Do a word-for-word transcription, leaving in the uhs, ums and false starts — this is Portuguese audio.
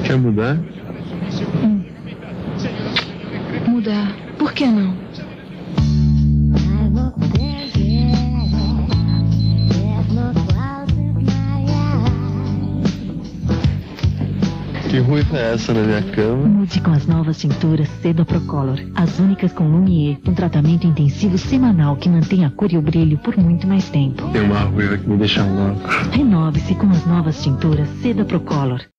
Quer mudar? Hum. Mudar. Por que não? Que ruiva é essa na minha cama? Mude com as novas tinturas Seda Procolor. As únicas com Lumier, um tratamento intensivo semanal que mantém a cor e o brilho por muito mais tempo. Tem uma ruiva que me deixa louco. Renove-se com as novas tinturas Seda Procolor.